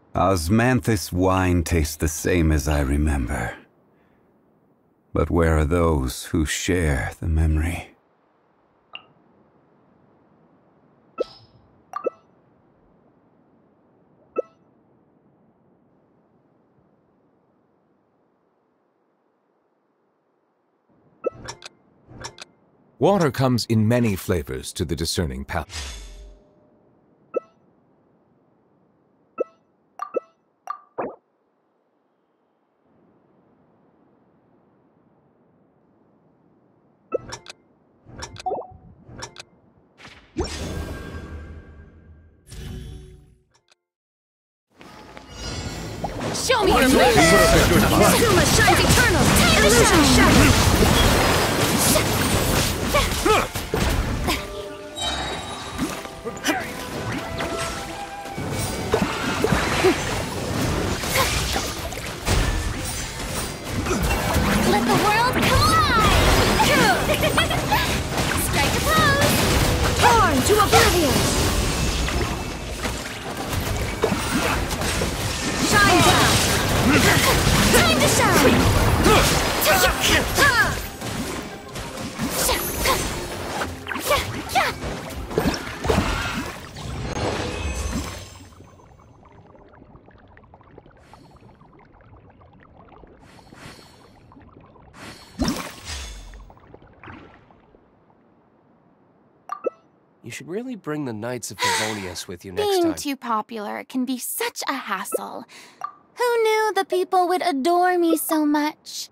Osmanthus wine tastes the same as I remember. But where are those who share the memory? Water comes in many flavors to the discerning palate. Show me your moves! Inazuma shines eternal! Illusion shattered! Let the world collide! Strike a pose! Torn to oblivion! Shine down! Time to shine! You should really bring the Knights of Favonius with you next time. Being too popular can be such a hassle. Who knew the people would adore me so much?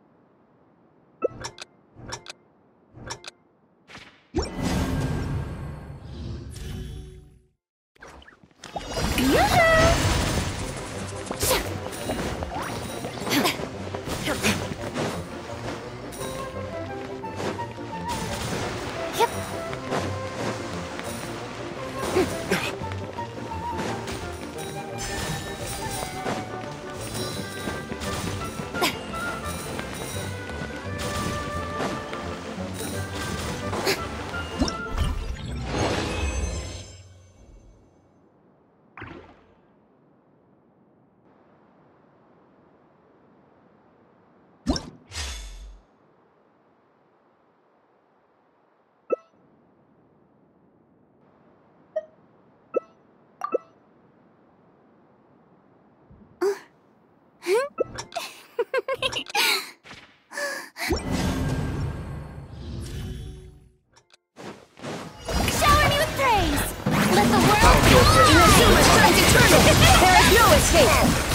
Shower me with praise! Let the world Inazuma shines eternal! There is no escape!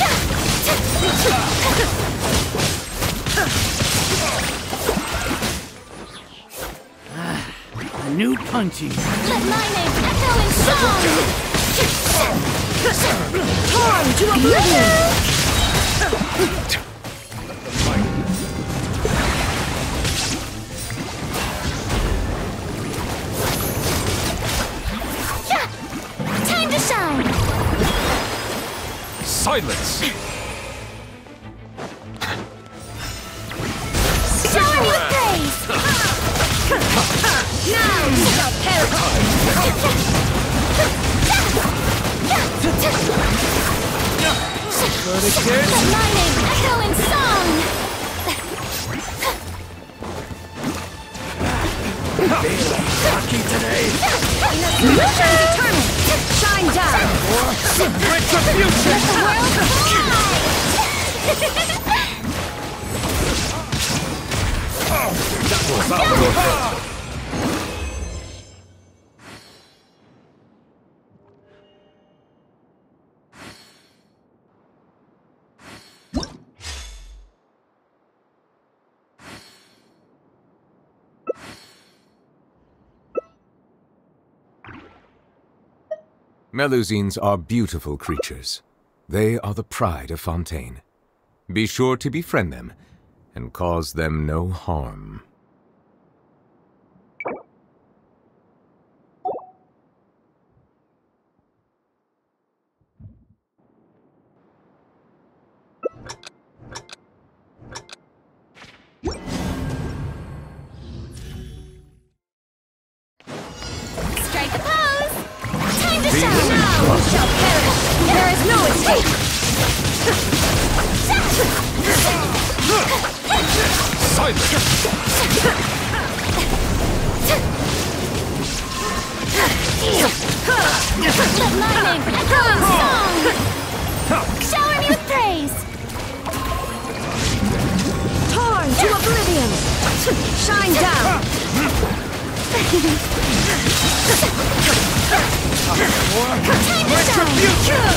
A new punching. Let my name echo in song! Torn to oblivion! Time to shine! Silence! Shower me with praise! Now you shall perish! Let my name echo in song! Lucky today. Inazuma shines eternal! Shine down! Retribution. Let the world collide! Melusines are beautiful creatures. They are the pride of Fontaine. Be sure to befriend them and cause them no harm. Strike a pose! Time to shine! Now shall perish! There is no escape! Let my name echo in song! Shower me with praise! Torn to oblivion! Shine down! Time to shine!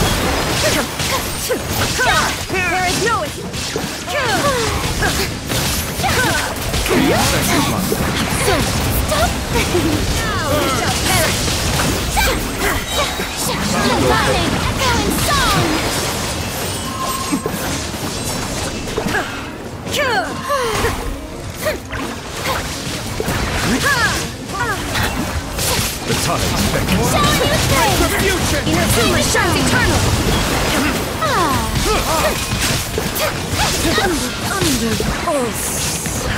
There is no Stop! Now we shall perish! Let my name echo in song! The time beckons. Shower me with praise! Inazuma shines eternal! Under pulse!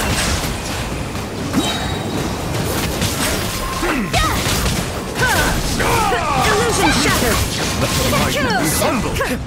Illusion shattered! Let the light be humbled.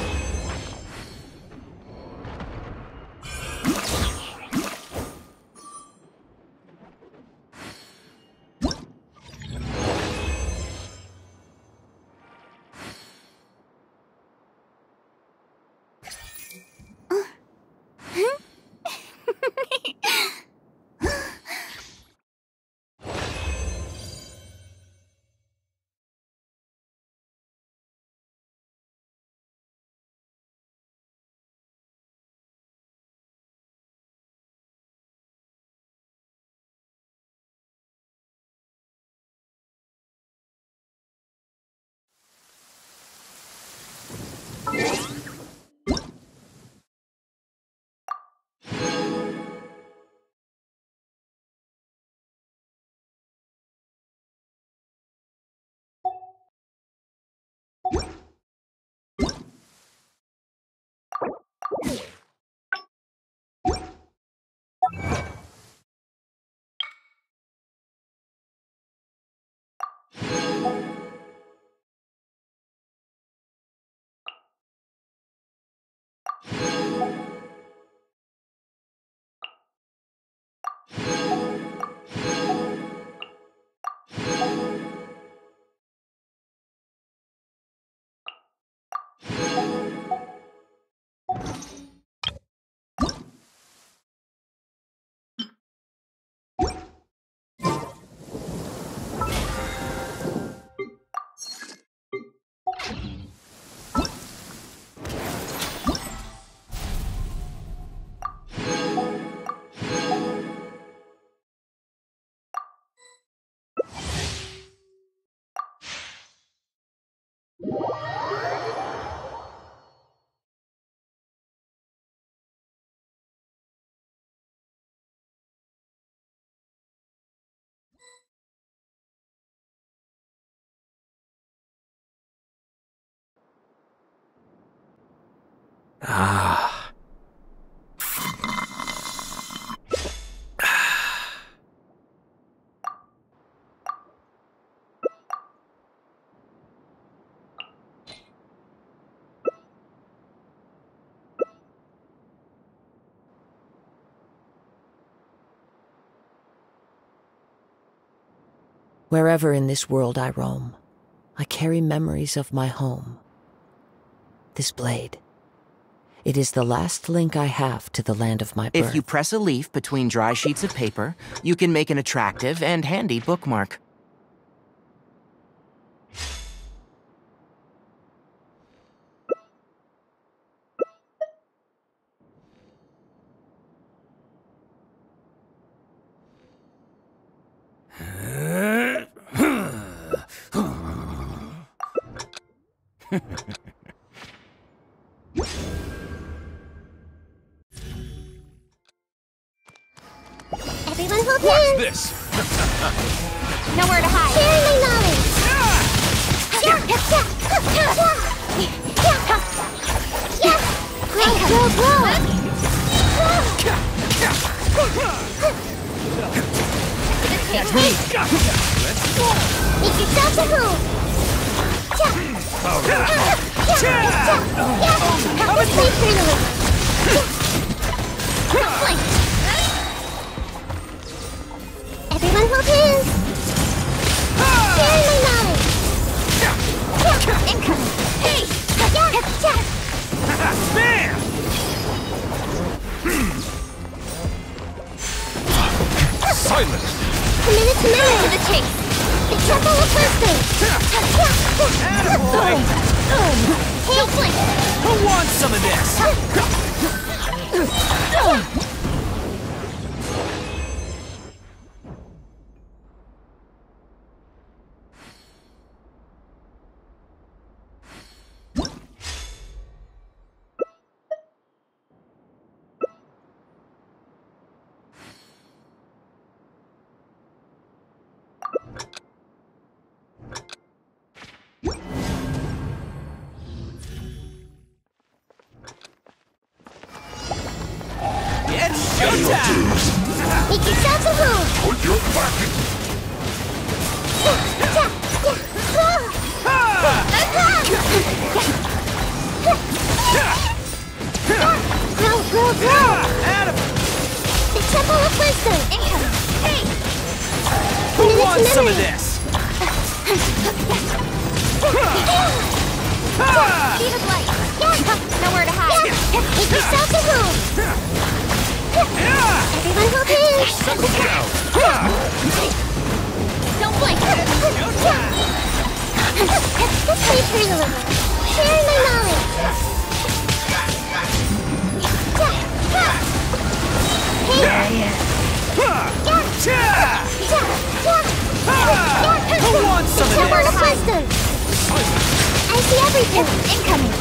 Ah. Wherever in this world I roam, I carry memories of my home. This blade. It is the last link I have to the land of my birth. If you press a leaf between dry sheets of paper, you can make an attractive and handy bookmark. Everyone hold hands! This! Nowhere to hide! Sharing my knowledge! Grow! Make yourself at home! Have a sleep for Silence! Committed to memory. To the chase. The Temple of Wisdom. Attaboy! Hail Flick. Who wants some of this? It's showtime! Make yourselves at home. Put your back in. Grow, grow, grow. The Temple of Wisdom. Incoming. Hey. Who wants some of this? Speed of light. Nowhere to hide. Make yourselves at home. Everyone hold hands. Settle down. Don't blink. This way for you. Sharing my knowledge. Who wants some of Tower this? of Wisdom. I see everything. Incoming.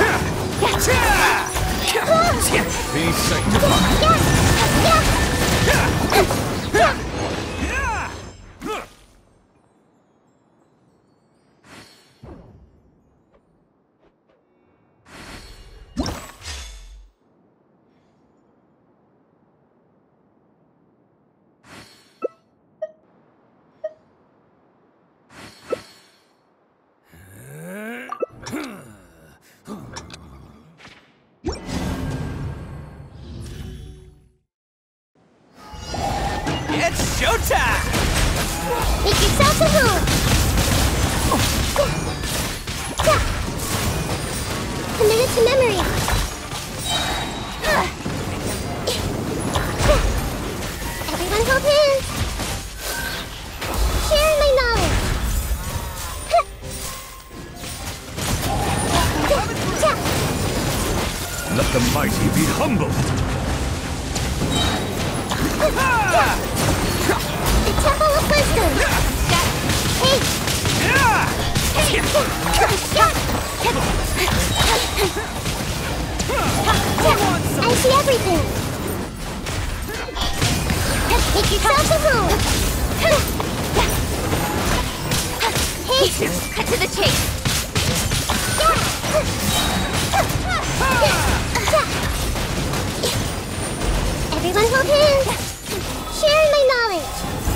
Be sanctified. It's showtime! Make yourselves at home. Committed to memory. Everyone hold hands. Sharing my knowledge. Let the mighty be humbled! The Temple of Wisdom. Hey. I see everything. Make yourselves at home. Hey, cut to the chase. Everyone hold hands. Sharing my knowledge.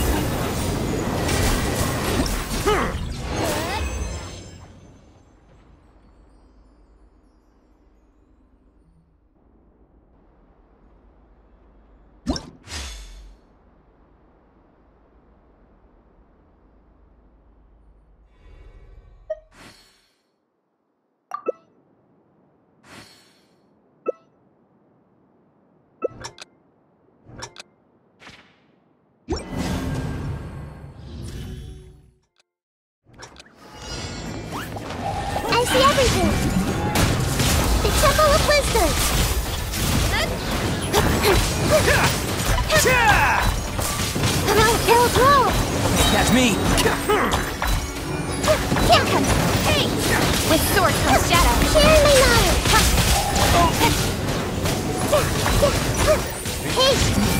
I see everything. The Temple of Wisdom. Grow. That's me! Hey! With sword comes shadow. Sharing my knowledge. Hey!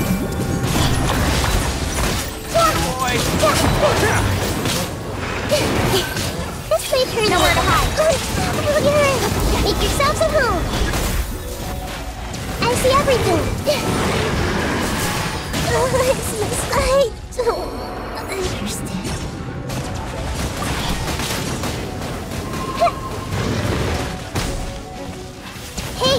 Boy! This way turn nowhere to hide. Make yourselves at home. I see everything. It's just I don't understand. Hey!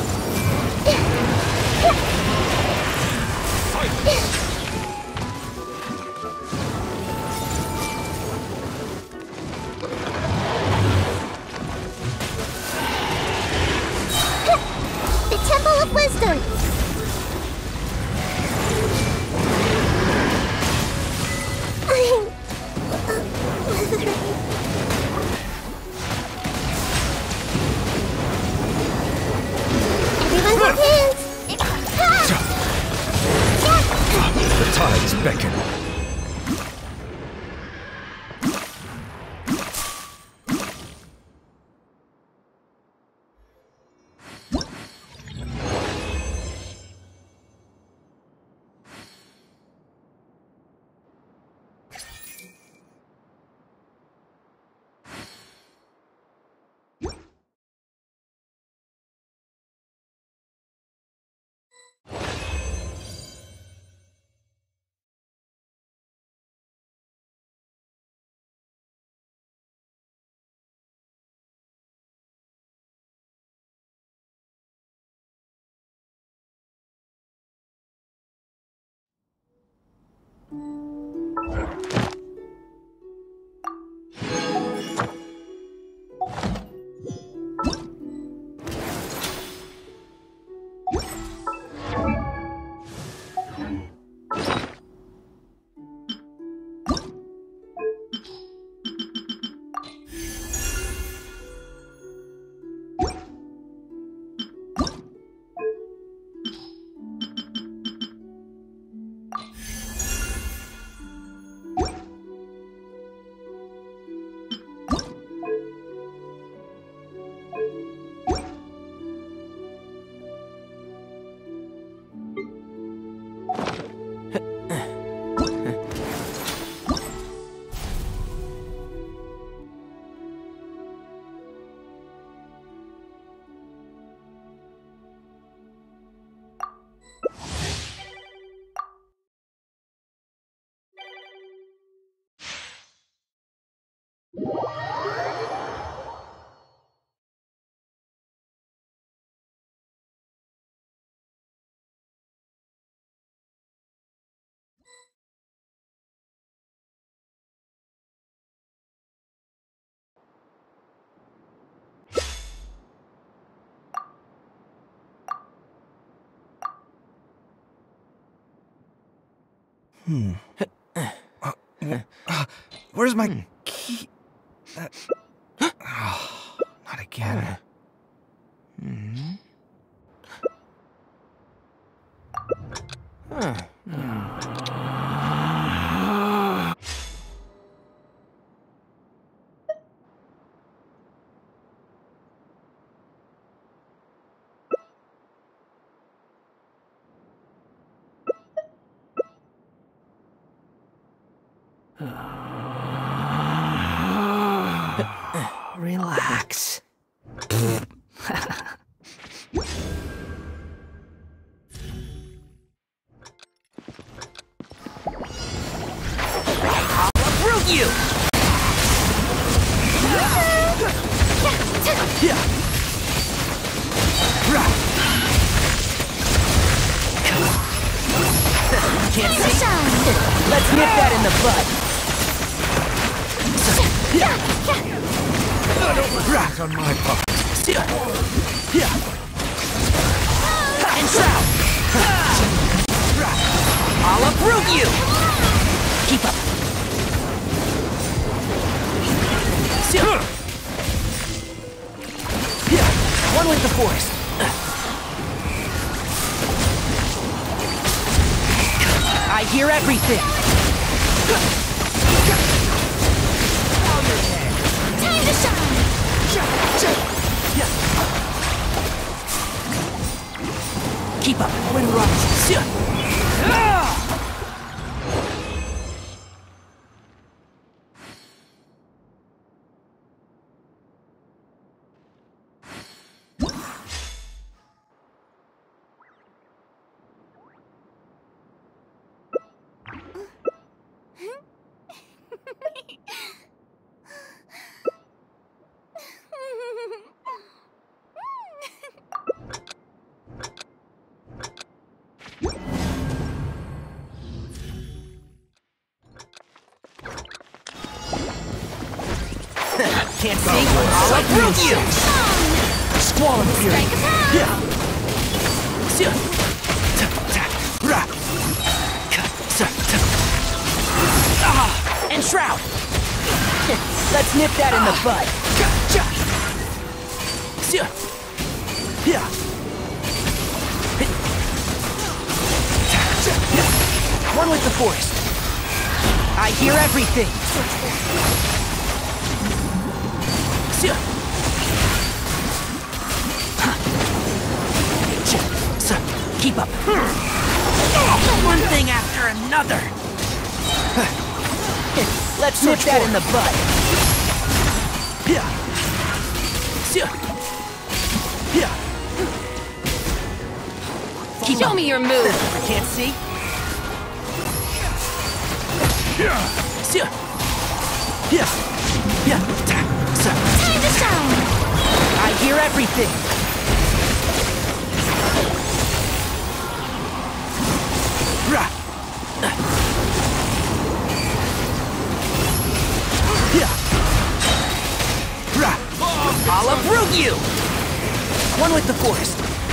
The Temple of Wisdom. tides beckon. Where's my key? Not again. Relax. Uproot you! Can't see. Let's nip that in the bud. Right on my part. And shout! I'll uproot you! Keep up. One with the force. I hear everything. Time to shine. Keep up. Wind rises. Can't see? I'll uproot you! Squall Fury! And Shroud! Let's nip that in the bud! One with the force. I hear everything. Keep up. One thing after another. Let's nip that in the bud. Show me your move. Can't see. Time to shine. I hear everything. I'll uproot you! One with the force.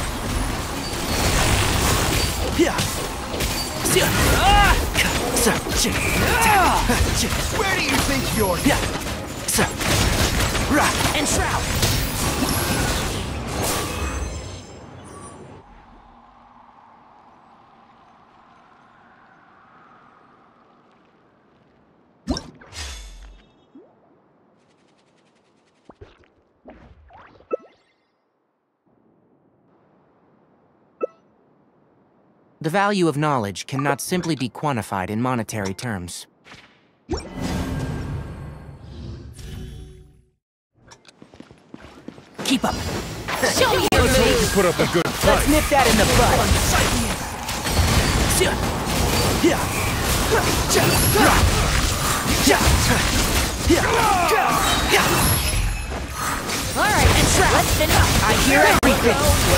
Where do you think you're... And shroud! The value of knowledge cannot simply be quantified in monetary terms. Keep up. Show me your move. Put up a good fight. Let's nip that in the bud. All right, and let's finish. I hear everything.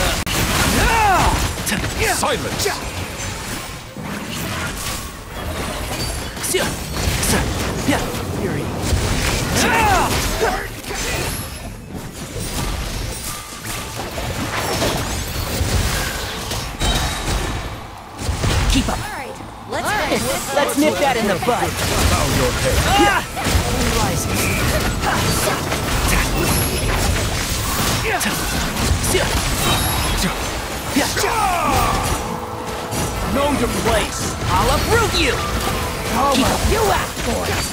Silence. Fury. Keep up. All right, let's Let's nip that in the bud. Bow your head. Know your place. I'll uproot you. Keep up. You asked for it.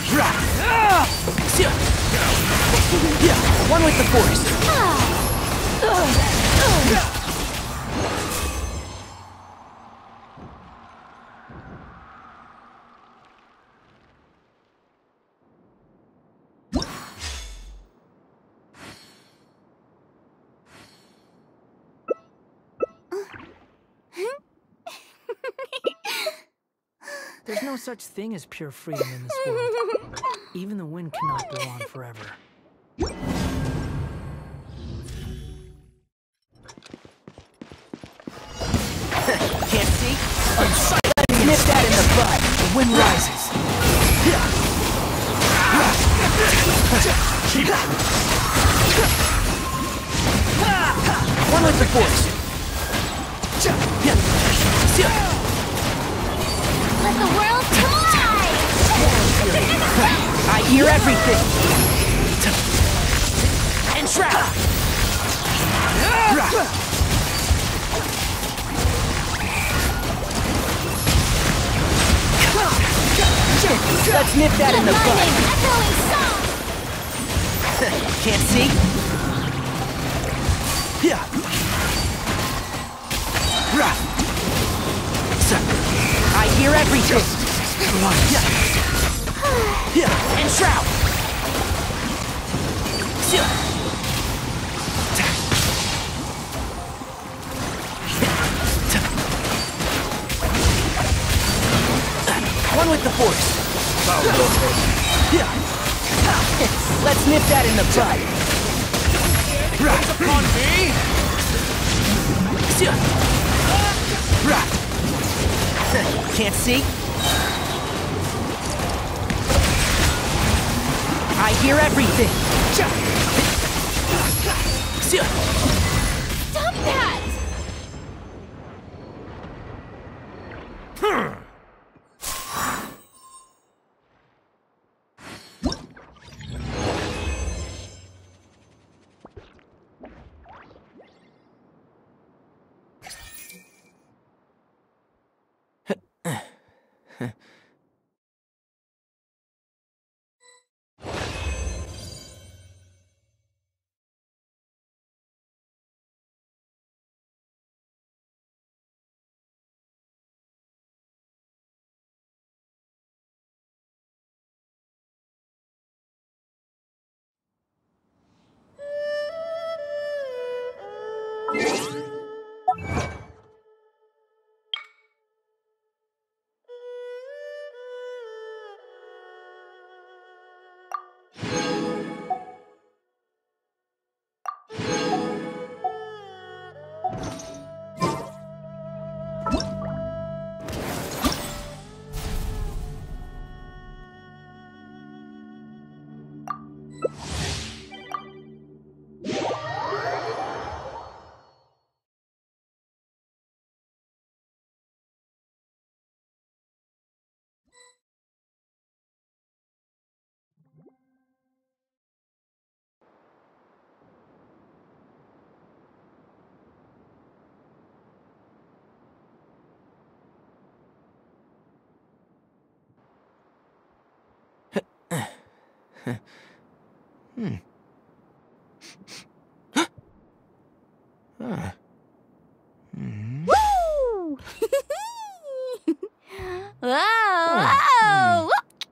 One with the force. There's no such thing as pure freedom in this world. Even the wind cannot go on forever. Can't see? Let's nip that in the bud. The wind rises. One with the force. Let the world collide. I hear everything. And shroud. Let's nip that in the bud. Echoing song. Can't see? I hear everything. And shroud. One with the force. Let's nip that in the bud. Upon me. Can't see? I hear everything. Stop that. Woo! Whoa! Whoa!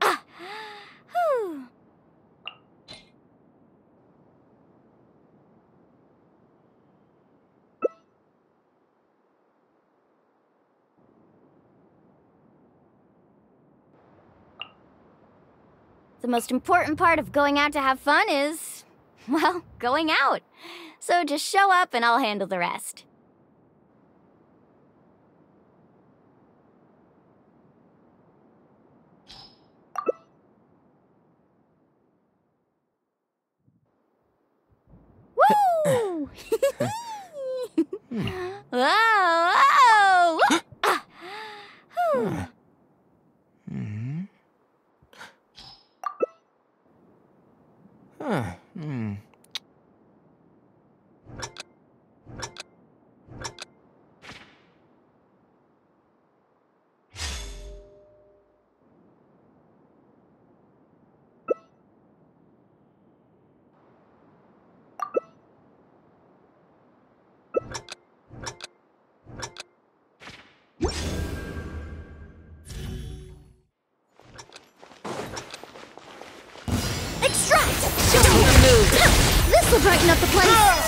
Whew. The most important part of going out to have fun is, well, going out. So just show up and I'll handle the rest. Woo! Whoa! Whoa! Whew. Extract! Show me your move! This will brighten up the place!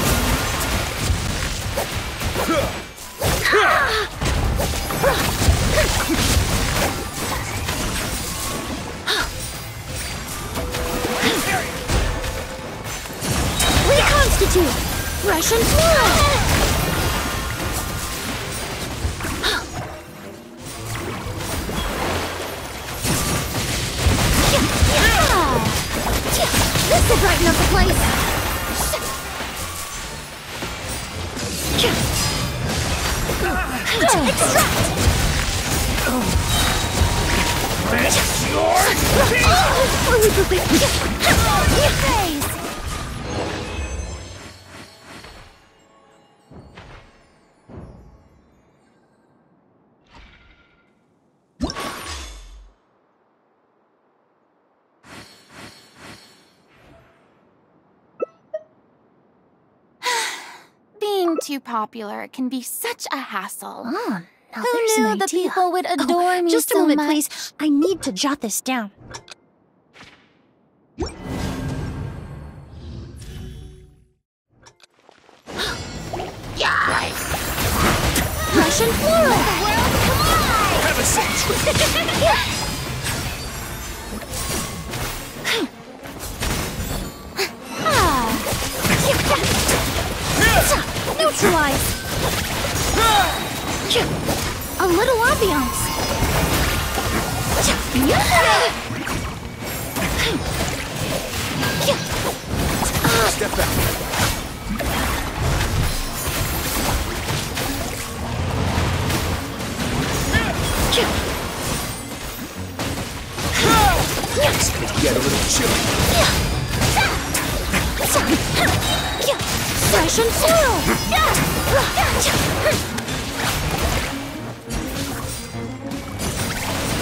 Reconstitute! Fresh and fluid! This will brighten up the place! Extract! That's your Phase! Being too popular can be such a hassle. Oh, now Who there's knew an the idea. people would adore me Just a so moment, much? please. I need to jot this down. Fresh and floral! Have a seat. Neutralize! A little ambiance! Step back. It's gonna get a little chilly. Fresh and floral!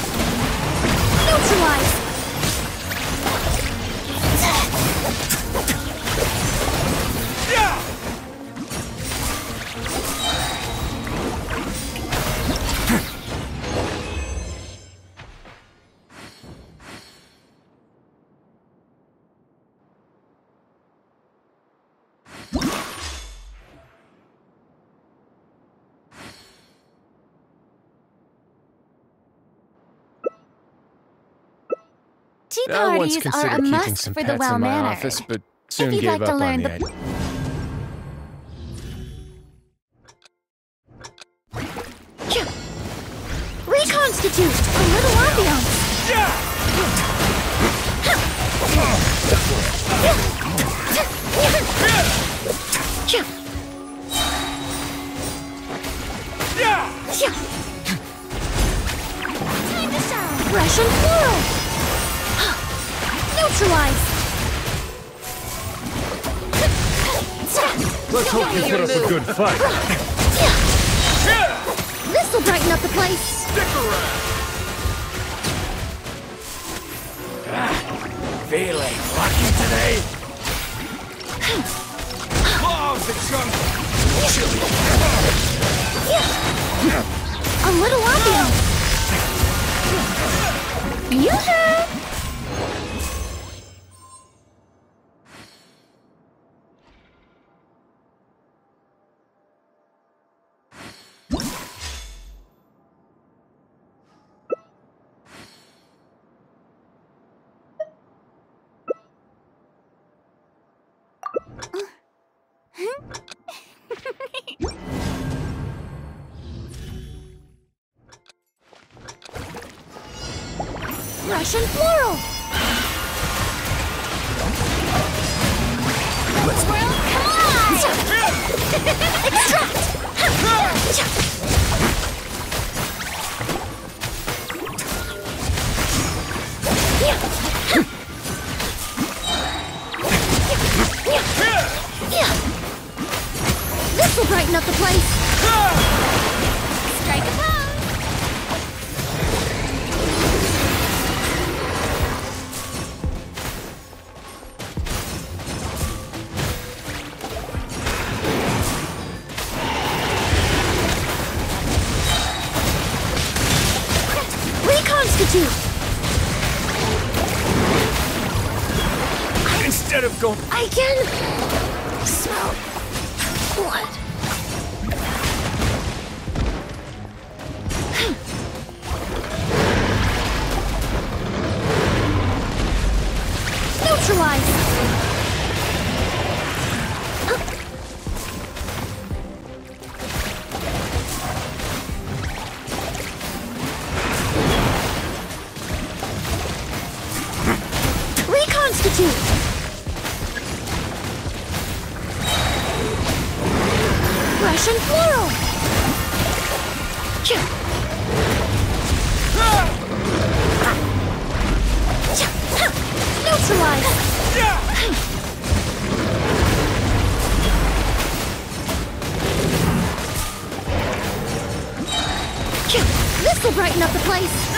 Tea I once parties are considered a keeping must some for the pets in my well-mannered. office, but soon If you'd gave like up to on learn the the... idea. Reconstitute! A little ambiance! Time to shine! Russian floral! Neutralize! Let's hope you put up a good fight. This'll brighten up the place! Feeling lucky today? Love the chunk! Chili! A little ambiance! Yoo-hoo! Russian floral! Squirrel, come on! Extract! This'll brighten up the place! Strike a pose! Reconstitute! Instead of going... I can smell blood. Neutralize! Reconstitute! Russian floral! Neutralize! This'll brighten up the place!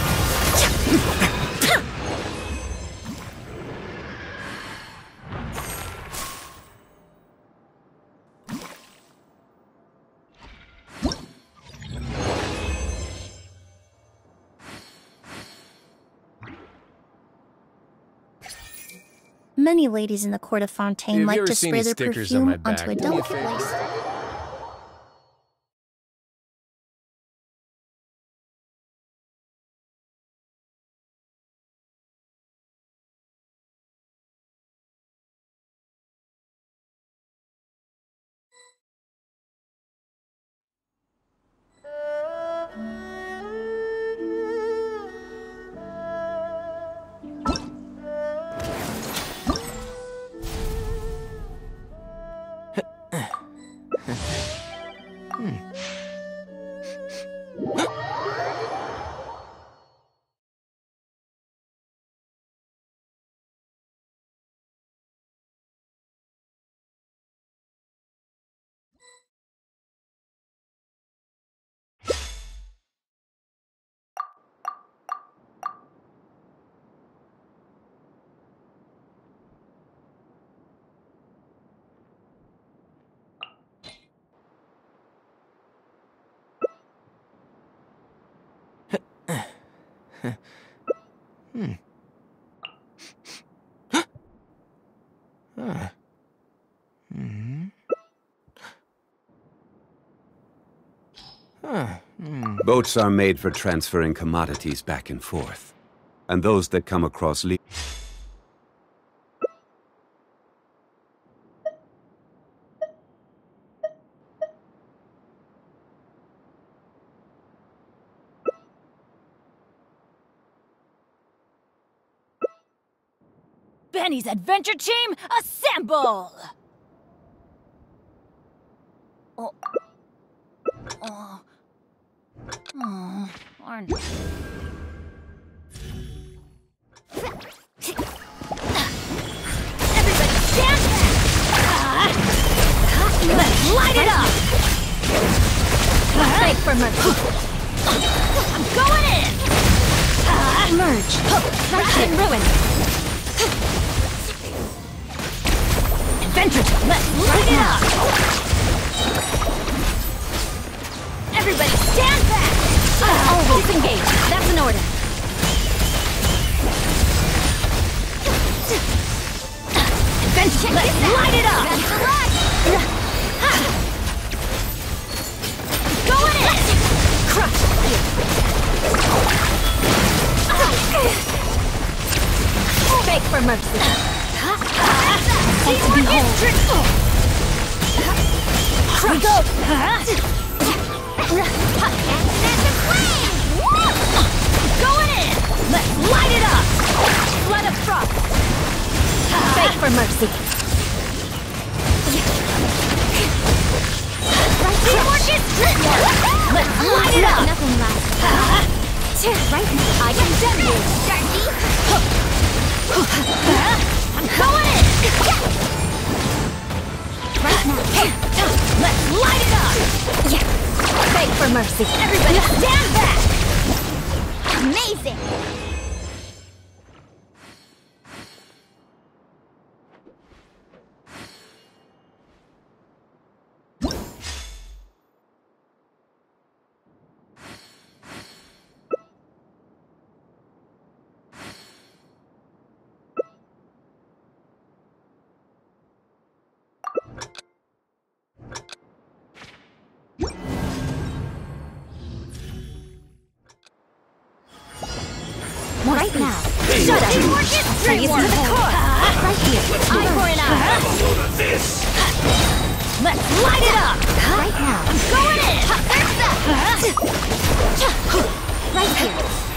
Many ladies in the court of Fontaine Have you like ever to seen spray these their stickers on my perfume onto a back? delicate lace. Boats are made for transferring commodities back and forth. and those that come across Benny's adventure team, assemble! Oh. Oh. Oh. Darn. Everybody stand back! Let's light it up! Beg for mercy. I'm going in! Merge. Crush and ruin. Adventure! Let's light it up! Everybody stand back! Disengage. That's an order. Adventure! Let's light it up! Going in! Crush! Beg for mercy. Like to behold. We go! Going in! Let's light it up! Flood of frost! Beg for mercy. Teamwork is teamwork! Let's light it up! Nothing lasts. Right now, I condemn you! I'm going in! Right now. Let's light it up! Beg for mercy. Everybody stand back! Amazing! Right now. Shut up! Bring it to the core! Right here. Eye for an eye. Let's light it up! Right now. I'm going in! Right here.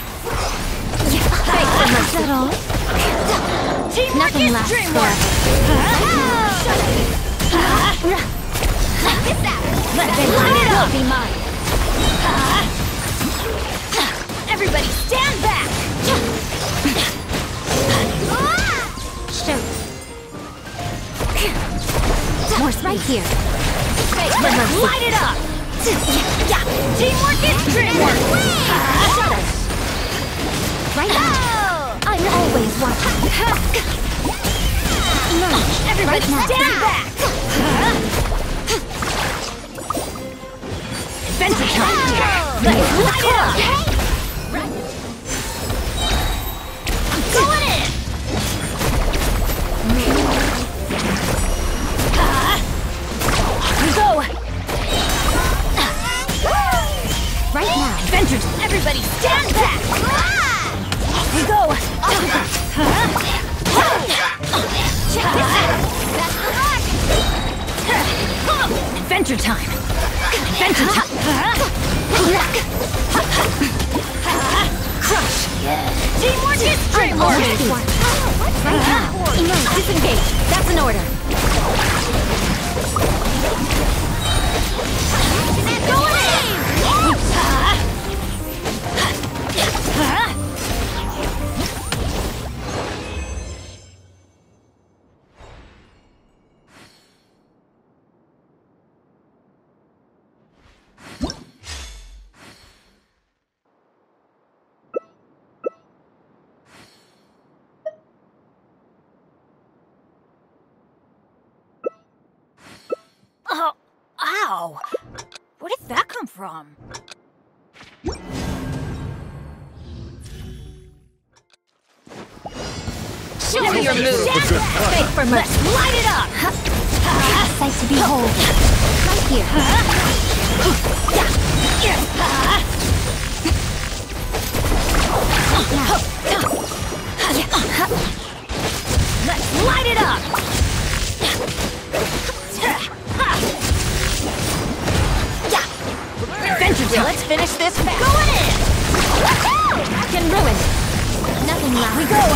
Beg for mercy. Is that all? Teamwork is dreamwork! Let's light it up! Be mine. Everybody stand back! Show. Morse right here. Let's light it up! Teamwork is dreamwork! Shut us! Right now! I'm always watching. Merge. Everybody stand back! Adventure time! Let's light it up! Going in! We go! Right now! Adventures! Everybody stand back! We go! Check this out! That's the luck! Adventure time! Adventure time! Crush! Teamwork is dreamwork! Right now! Disengage! That's an order! Go in! Oh, ow! Where did that come from? Show me your moves! Beg for mercy! Let's light it up! Sight to behold! Right here! Nothing left. We go!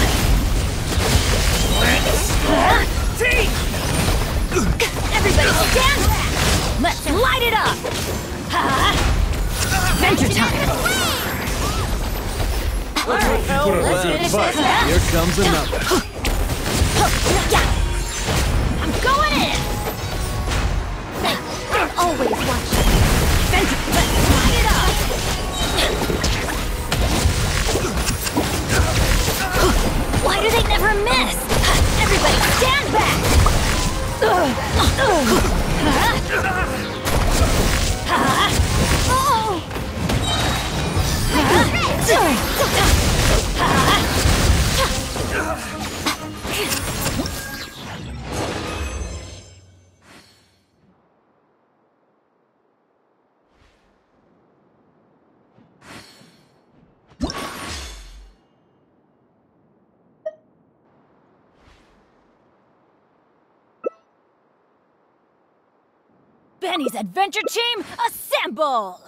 Everybody stand back! Let's light it up! Adventure time! Put up a good fight. Here comes another. I'm going in! Always watch. Adventure, let's light it up! Why do they never miss? Everybody stand back! Benny's Adventure Team, assemble!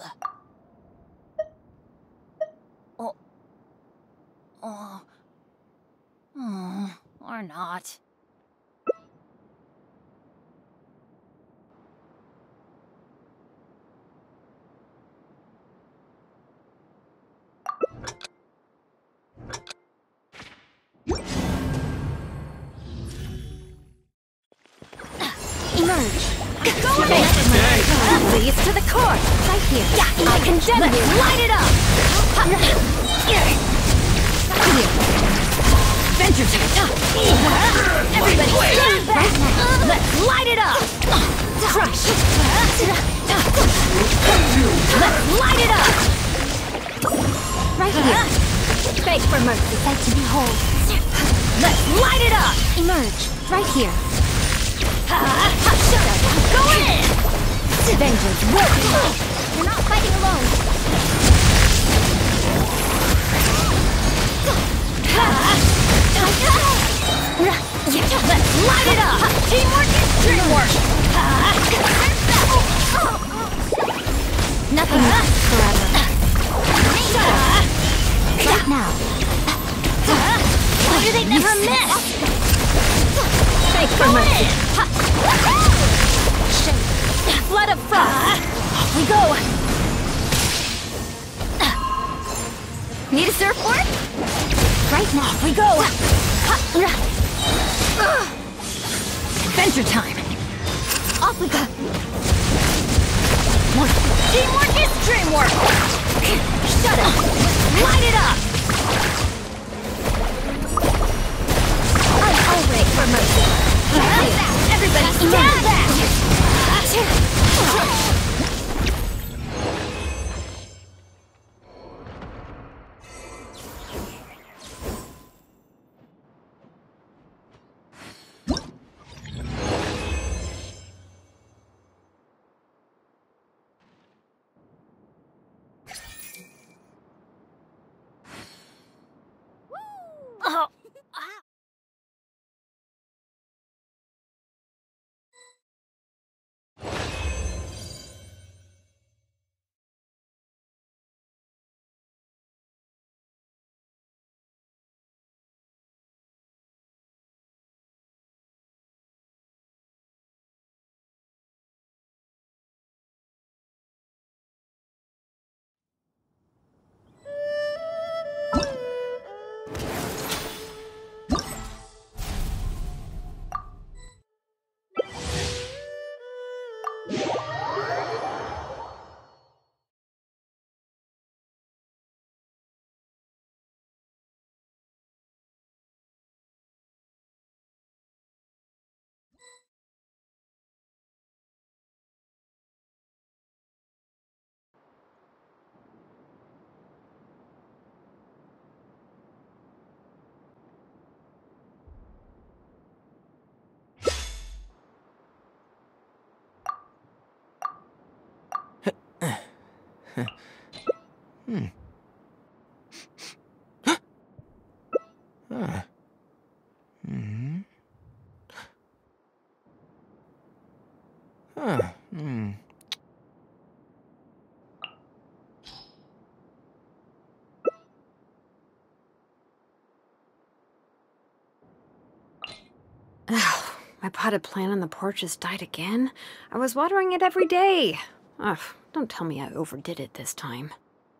Or not. Emerge. Leads to the core. Right here. Yeah, I condemn you. Light it up. Adventure time. Everybody stand back. Let's light it up. Crush. Let's light it up. Right here. Beg for mercy. Beg to behold. Let's light it up. Emerge. Right here. Shut up! Go in! Vengeance will be! You're not fighting alone! Let's light it up! Teamwork is dreamwork! Nothing lasts forever. Shut up! Right now. Why do they never miss? Beg for mercy! Flood of frost! Off we go! Need a surfboard? Right now! Off we go! Adventure time! Off we go! Teamwork is dreamwork! Shut up! Light it up! I'll wait for mercy! Everybody stand back! Ugh, my potted plant on the porch just died again. I was watering it every day. Ugh, don't tell me I overdid it this time.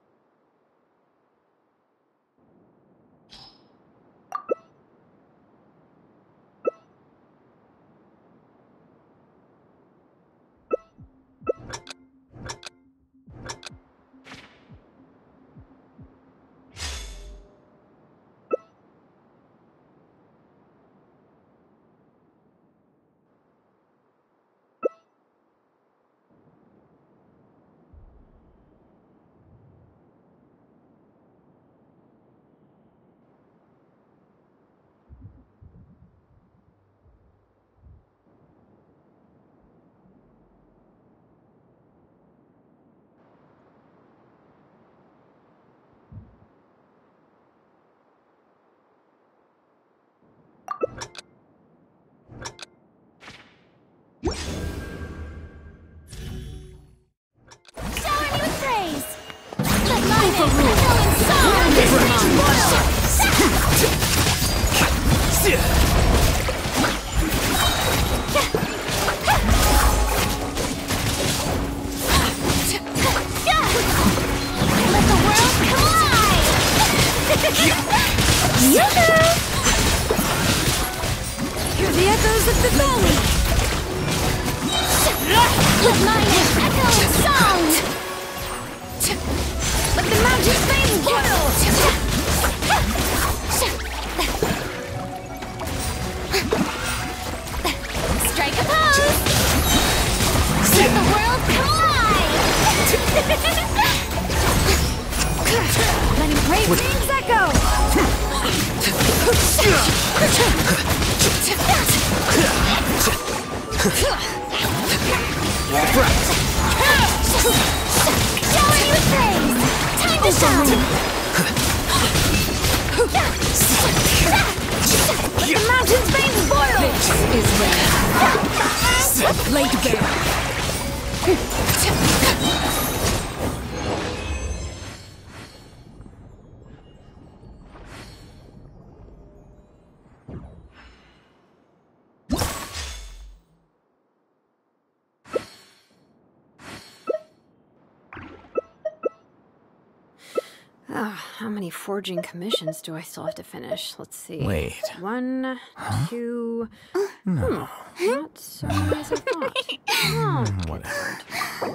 How many forging commissions do I still have to finish? Let's see. Wait. 1, 2... No. Not so many as I thought. Oh, Whatever.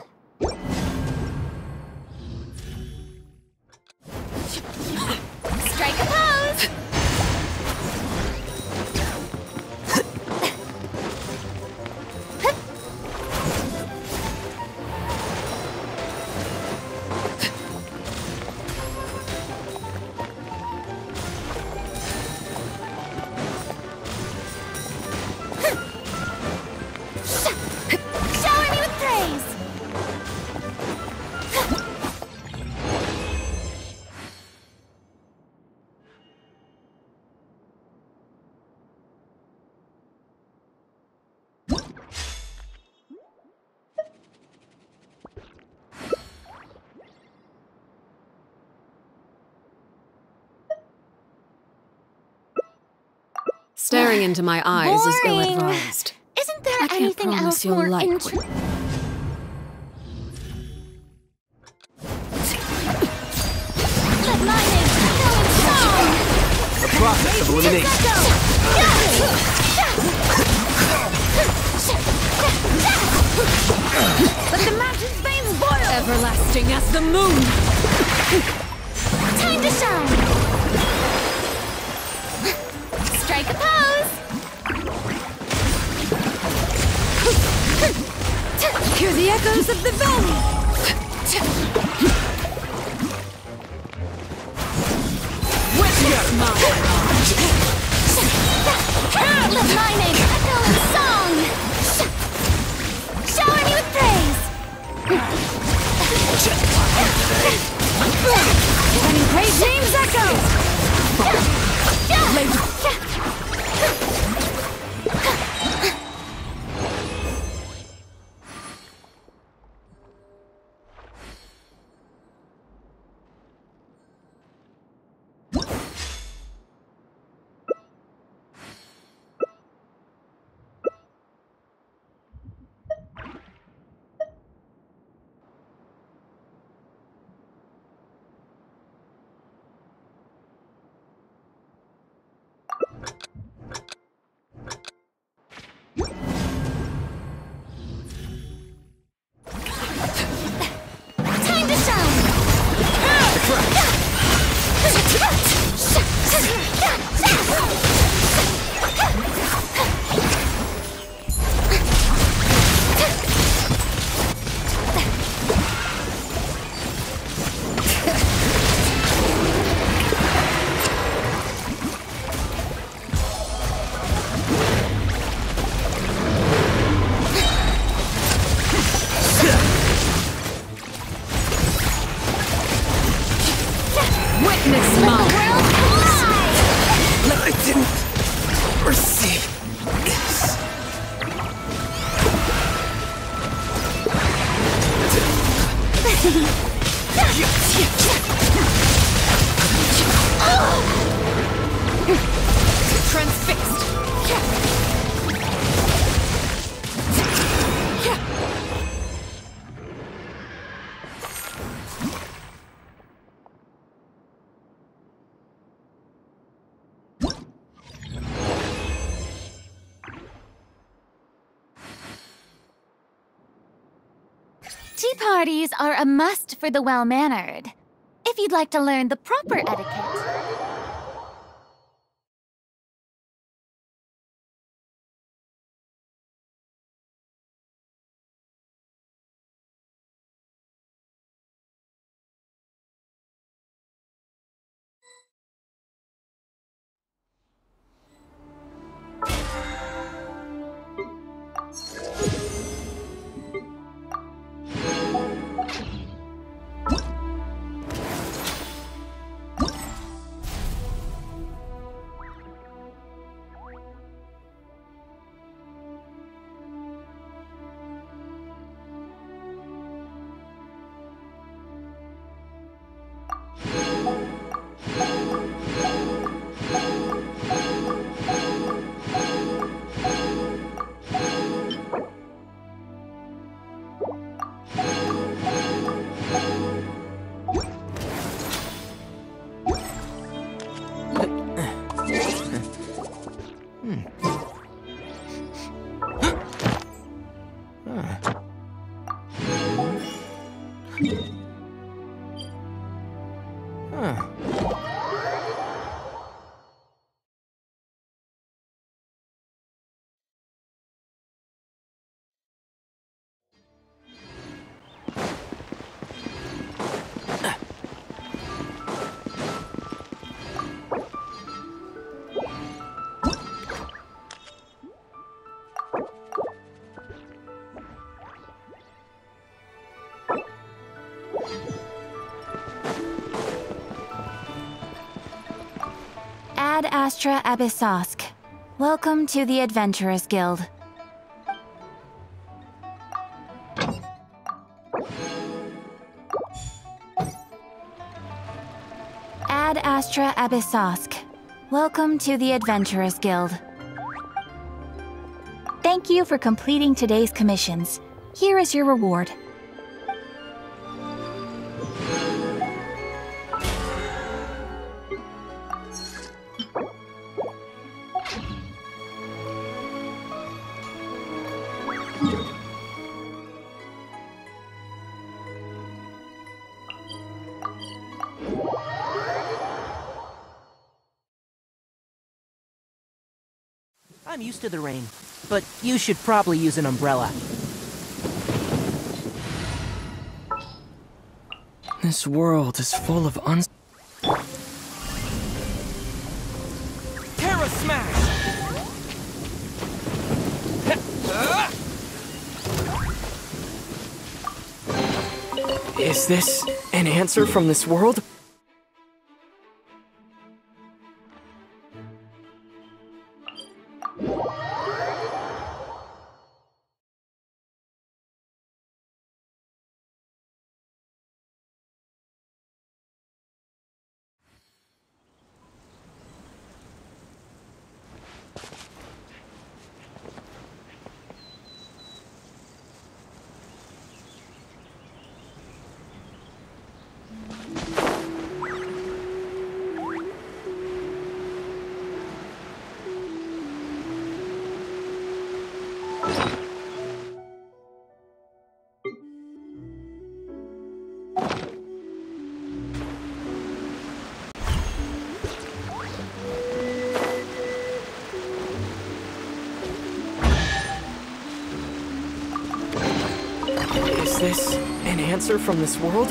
Strike a pose! Staring into my eyes is ill-advised. Isn't there I can't anything promise else you'll more like interesting? The process of elimination. Let the mountain's veins boil! Everlasting as the moon! Time to shine! Strike a pose! Hear the echoes of the valley! Witness mine! Let my name echo in song! Shower me with praise! Running praise James Echo! Darkness mode. I didn't foresee this. Transfixed. Tea parties are a must for the well-mannered. If you'd like to learn the proper etiquette. Ad Astra Abyssosk. Welcome to the Adventurers Guild. Ad Astra Abyssosk. Welcome to the Adventurers Guild. Thank you for completing today's commissions. Here is your reward. I'm used to the rain, but you should probably use an umbrella. This world is full of Terra Smash! Is this an answer from this world? Is this an answer from this world?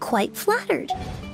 quite flattered.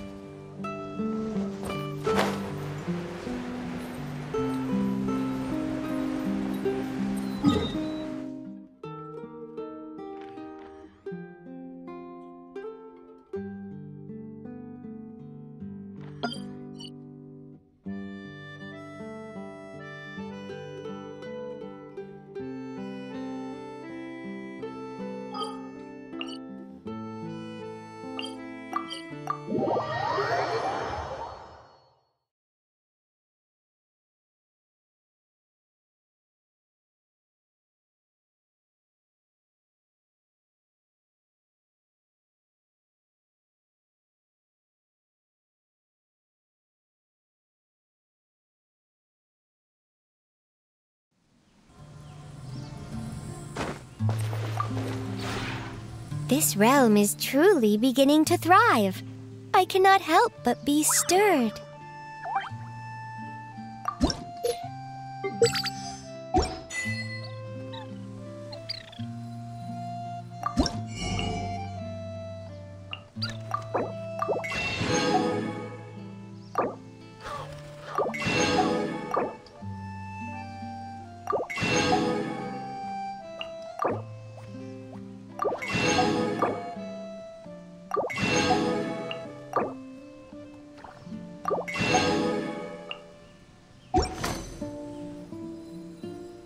This realm is truly beginning to thrive. I cannot help but be stirred.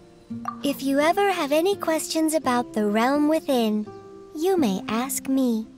If you ever have any questions about the realm within, you may ask me.